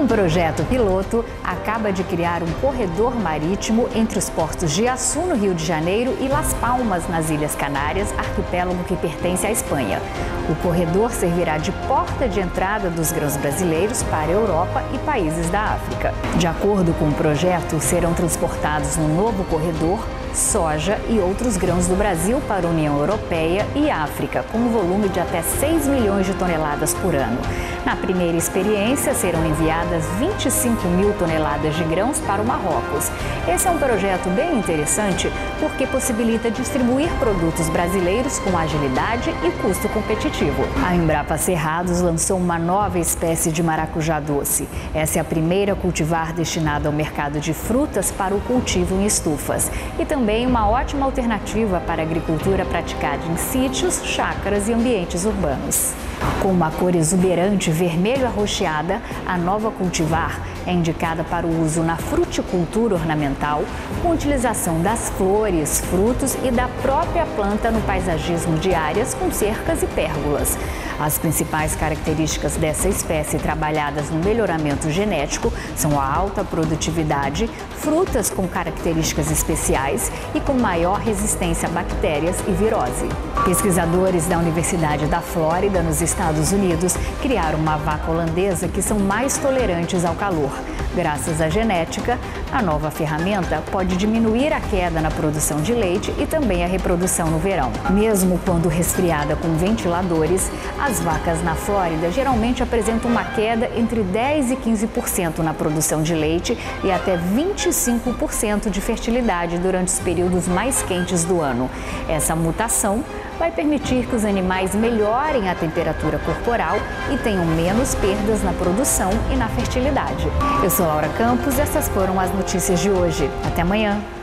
projeto piloto acaba de criar um corredor marítimo entre os portos de Açu, no Rio de Janeiro, e Las Palmas, nas Ilhas Canárias, arquipélago que pertence à Espanha. O corredor servirá de porta de entrada dos grãos brasileiros para a Europa e países da África. De acordo com o projeto, serão transportados no novo corredor soja e outros grãos do Brasil para a União Europeia e África, com um volume de até 6 milhões de toneladas por ano. Na primeira experiência, serão enviadas 25 mil toneladas de grãos para o Marrocos. Esse é um projeto bem interessante porque possibilita distribuir produtos brasileiros com agilidade e custo competitivo. A Embrapa Cerrados lançou uma nova espécie de maracujá doce. Essa é a primeira cultivar destinada ao mercado de frutas para o cultivo em estufas. E também uma ótima alternativa para a agricultura praticada em sítios, chácaras e ambientes urbanos. Com uma cor exuberante vermelho arroxeada, a nova cultivar é indicada para o uso na fruticultura ornamental, com utilização das flores, frutos e da própria planta no paisagismo de áreas com cercas e pérgolas. As principais características dessa espécie trabalhadas no melhoramento genético são a alta produtividade, frutas com características especiais e com maior resistência a bactérias e virose. Pesquisadores da Universidade da Flórida, nos Estados Unidos, criaram uma vaca holandesa que são mais tolerantes ao calor. Graças à genética, a nova ferramenta pode diminuir a queda na produção de leite e também a reprodução no verão. Mesmo quando resfriada com ventiladores, as vacas na Flórida geralmente apresentam uma queda entre 10% e 15% na produção de leite e até 25% de fertilidade durante os períodos mais quentes do ano. Essa mutação vai permitir que os animais melhorem a temperatura corporal e tenham menos perdas na produção e na fertilidade. Eu sou Laura Campos e essas foram as notícias de hoje. Até amanhã!